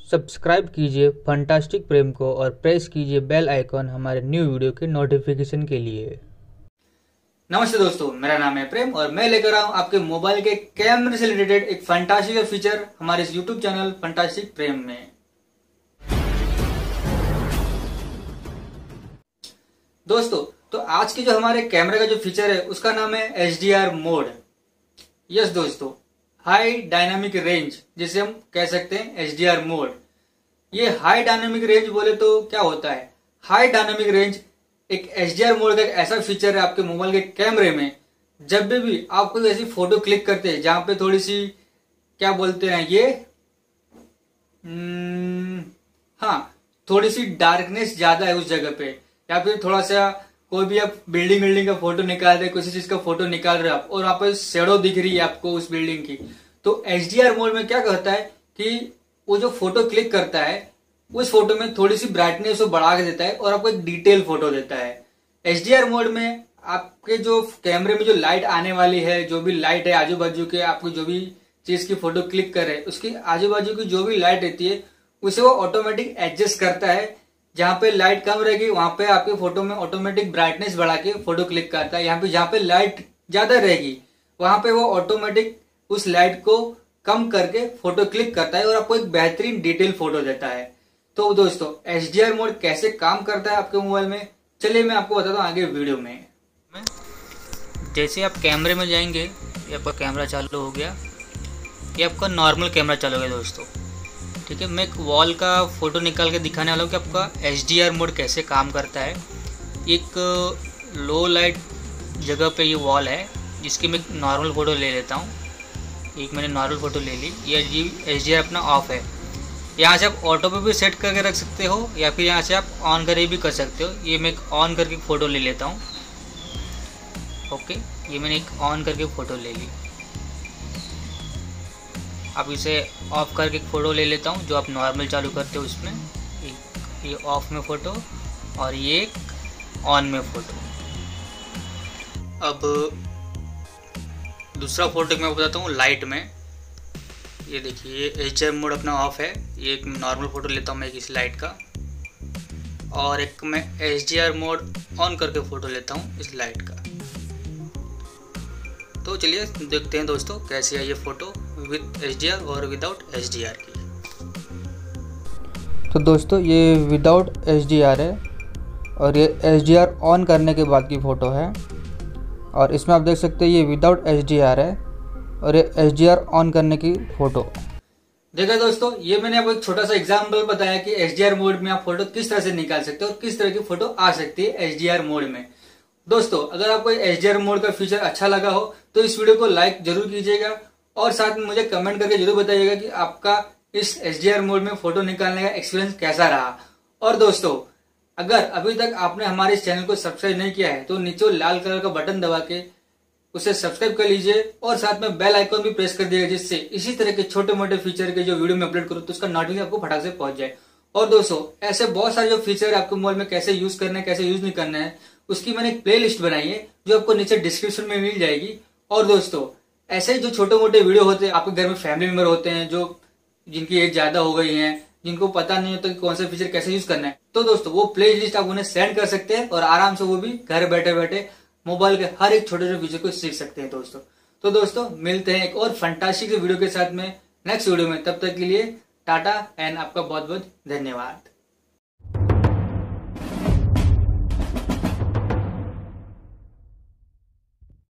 Subscribe कीजिए fantastic प्रेम को और प्रेस कीजिए बेल आइकॉन हमारे न्यू वीडियो के नोटिफिकेशन के लिए। नमस्ते दोस्तों, मेरा नाम है प्रेम और मैं लेकर आऊं आपके मोबाइल के कैमरे से रिलेटेड एक फंटास्टिक फीचर हमारे इस यूट्यूब चैनल फंटास्टिक प्रेम में। दोस्तों, तो आज के जो हमारे कैमरे का जो फीचर है उसका नाम है HDR मोड। यस दोस्तों, हाई डायनामिक रेंज जिसे हम कह सकते हैं HDR मोड। ये हाई डायनामिक रेंज बोले तो क्या होता है? हाई डायनामिक रेंज एक HDR मोड का एक ऐसा फीचर है आपके मोबाइल के कैमरे में। जब भी आप कोई ऐसी फोटो क्लिक करते हैं जहां पे थोड़ी सी क्या बोलते हैं ये थोड़ी सी डार्कनेस ज्यादा है उस जगह पे, या फिर थोड़ा सा कोई भी आप बिल्डिंग का फोटो निकाल रहे, किसी चीज का फोटो निकाल रहे आप और आप शेडो दिख रही है आपको उस बिल्डिंग की, तो HDR मोड में क्या करता है कि वो जो फोटो क्लिक करता है उस फोटो में थोड़ी सी ब्राइटनेस को बढ़ा के देता है और आपको एक डिटेल फोटो देता है। HDR मोड में आपके जो कैमरे में जो लाइट आने वाली है, जो भी लाइट है आजू बाजू के, आपको जो भी चीज की फोटो क्लिक कर रहे हैं उसकी आजू बाजू की जो भी लाइट रहती है उसे वो ऑटोमेटिक एडजस्ट करता है। जहां पे लाइट कम रहेगी वहां पे आपके फोटो में ऑटोमेटिक ब्राइटनेस बढ़ा के फोटो क्लिक करता है। यहाँ पे जहां पे लाइट ज्यादा रहेगी वहां पे वो ऑटोमेटिक उस लाइट को कम करके फोटो क्लिक करता है और आपको एक बेहतरीन डिटेल फोटो देता है। तो दोस्तों, HDR मोड कैसे काम करता है आपके मोबाइल में, चलिए मैं आपको बताता हूँ आगे वीडियो में। जैसे आप कैमरे में जाएंगे, ये आपका कैमरा चालू हो गया, ये आपका नॉर्मल कैमरा चालू हो गया दोस्तों। ठीक है, मैं एक वॉल का फोटो निकाल के दिखाने वाला हूँ कि आपका HDR मोड कैसे काम करता है। एक लो लाइट जगह पे ये वॉल है जिसकी मैं नॉर्मल फ़ोटो ले लेता हूँ। एक मैंने नॉर्मल फ़ोटो ले ली। ये HDR अपना ऑफ है। यहाँ से आप ऑटो पे भी सेट करके रख सकते हो या फिर यहाँ से आप ऑन करके भी कर सकते हो। ये मैं एक ऑन करके फ़ोटो ले लेता हूँ। ओके, ये मैंने एक ऑन करके फ़ोटो ले ली। अब इसे ऑफ करके फ़ोटो ले लेता हूँ जो आप नॉर्मल चालू करते हो उसमें। ये ऑफ में फ़ोटो और ये एक ऑन में फ़ोटो। अब दूसरा फ़ोटो मैं बताता हूँ लाइट में। ये देखिए, ये HDR मोड अपना ऑफ है। ये एक नॉर्मल फ़ोटो लेता हूँ मैं इस लाइट का, और एक मैं HDR मोड ऑन करके फ़ोटो लेता हूँ इस लाइट का। तो चलिए देखते हैं दोस्तों कैसी है ये फ़ोटो विद HDR और विदाउट HDR की। तो दोस्तों, ये विदाउट HDR है और ये HDR ऑन करने के बाद की फ़ोटो है। और इसमें आप देख सकते हैं ये विदाउट HDR है और ये HDR ऑन करने की फ़ोटो। देखा दोस्तों, ये मैंने आपको एक छोटा सा एग्जाम्पल बताया कि HDR मोड में आप फोटो किस तरह से निकाल सकते हो और किस तरह की फोटो आ सकती है HDR मोड में। दोस्तों, अगर आपको HDR मोड का फीचर अच्छा लगा हो तो इस वीडियो को लाइक जरूर कीजिएगा और साथ में मुझे कमेंट करके जरूर बताइएगा कि आपका इस HDR मोड में फोटो निकालने का एक्सपीरियंस कैसा रहा। और दोस्तों, अगर अभी तक आपने हमारे इस चैनल को सब्सक्राइब नहीं किया है तो नीचे लाल कलर का बटन दबा के उसे सब्सक्राइब कर लीजिए और साथ में बेल आइकॉन भी प्रेस कर दीजिएगा, जिससे इसी तरह के छोटे मोटे फीचर के जो वीडियो में अपलोड करूँ तो उसका नोटिफिकेशन आपको फटाक से पहुंच जाए। और दोस्तों, ऐसे बहुत सारे जो फीचर है आपके मोबाइल में कैसे यूज करना है, कैसे यूज नहीं करना है, उसकी मैंने एक प्ले लिस्ट बनाई है जो आपको नीचे डिस्क्रिप्शन में मिल जाएगी। और दोस्तों, ऐसे ही जो छोटे मोटे वीडियो होते हैं, आपके घर में फैमिली मेंबर होते हैं जो जिनकी एज ज्यादा हो गई है, जिनको पता नहीं होता कि कौन सा फीचर कैसे यूज करना है, तो दोस्तों वो प्ले लिस्ट आप उन्हें सेंड कर सकते हैं और आराम से वो भी घर बैठे बैठे मोबाइल के हर एक छोटे छोटे फीचर को सीख सकते हैं दोस्तों। तो दोस्तों, मिलते हैं एक और फंटास्टिक वीडियो के साथ में नेक्स्ट वीडियो में। तब तक के लिए टाटा एंड आपका बहुत बहुत धन्यवाद।